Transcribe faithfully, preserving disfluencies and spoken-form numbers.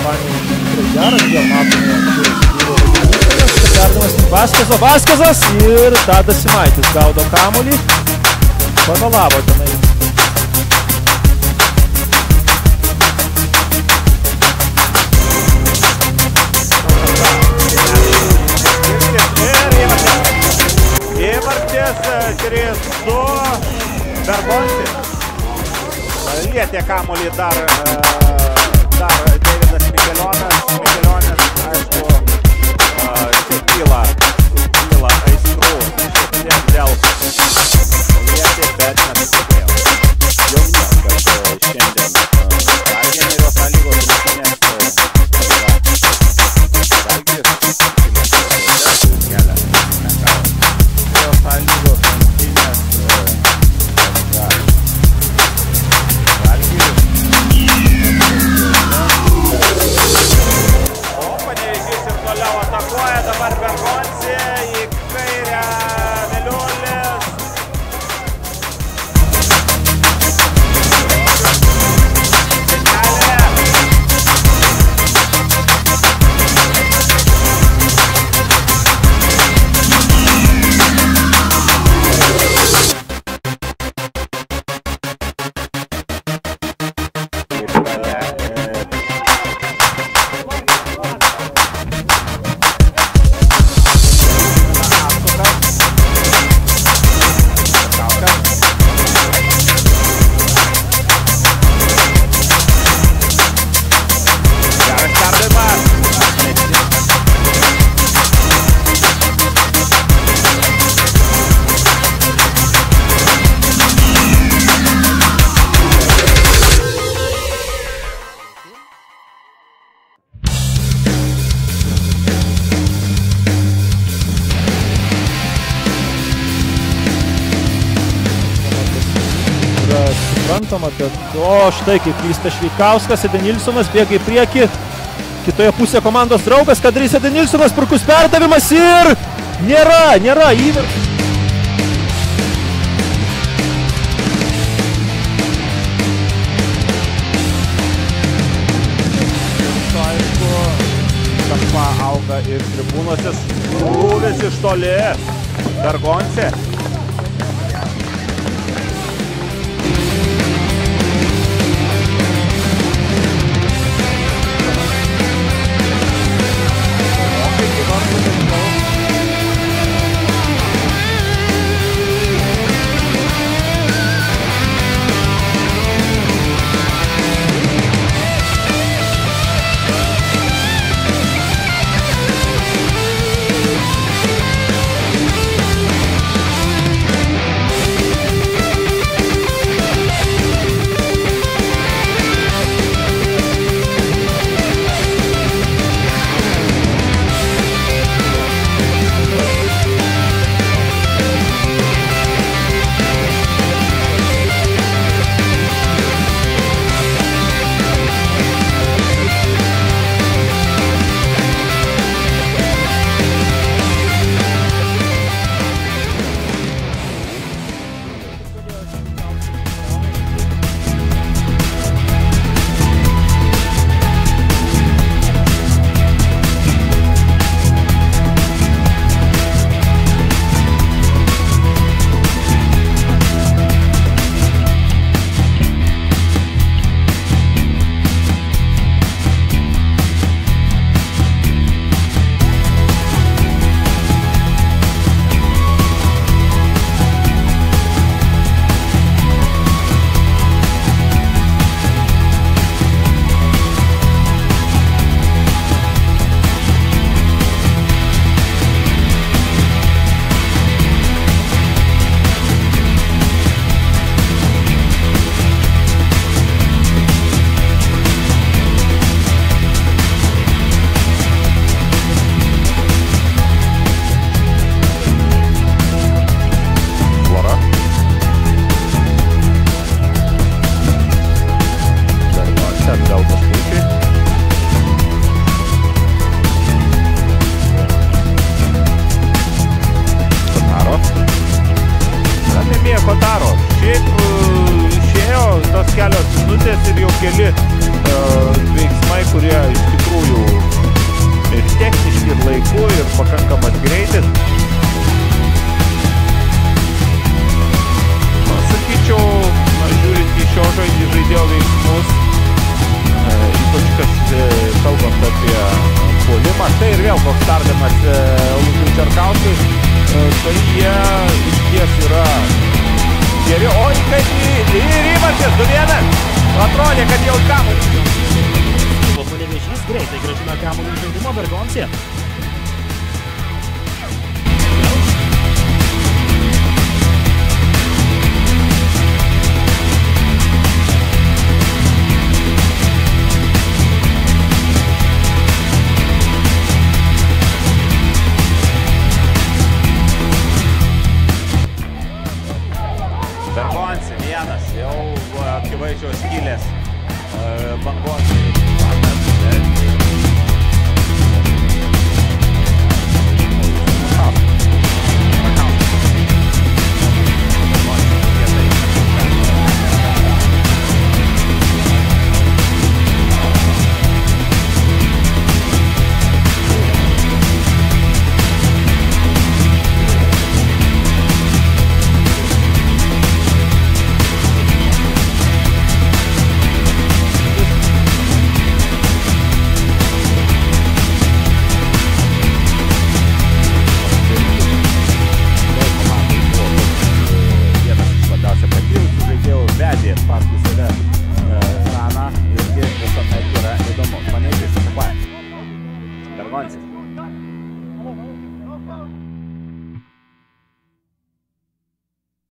kompanijos tikrai geras, vėl matome perdavimas Vaskezo, Vaskezas ir Tadas Simaitis gaudo kamuolį, pavėlavo tenai. Įvartis trys du Bergonsi. Lietė kamuolį dar, dar Deividas Mikelionis. Mikelionis, aišku, čia kyla, kyla aistrų. Šiek tiek dėl lietė, bet nesugebėjo. Jau minėjau, kad šiandien Žalgirio sąlygos rungtynės Žalgiris kelia sąlygos rungtynės o Panevėžys ir toliau atakuoja dabar Bergonsi į kairę Veliulis. Suprantama, kad o štai kaip klysta Šveikauskas, Edenilsonas bėga į priekį, kitoje pusėje komandos draugas, ką darys Edenilsonas, purkus perdavimas ir nėra, nėra įvartis. Aišku, tampa auga ir tribūnose, krūvis iš toli Bergonsi. kelios minutės ir jau keli uh, veiksmai, kurie iš tikrųjų laiku ir pakankamas greitis. Sakyčiau, žiūrint į šio žaidėjo veiksmus, ypač kas kalbant apie puolimą, tai ir vėl koks tardamas Lukiui Čerkauskui, tai jie iš ties yra geri. Oi, kaip ir įvartis, du vienas. Atrodė, kad jau kamuolį. Panevėžys greitai grąžina kamuolį į žaidimo Bergoncija. Bergoncija vienas, jau akivaizdžios skylės bangos.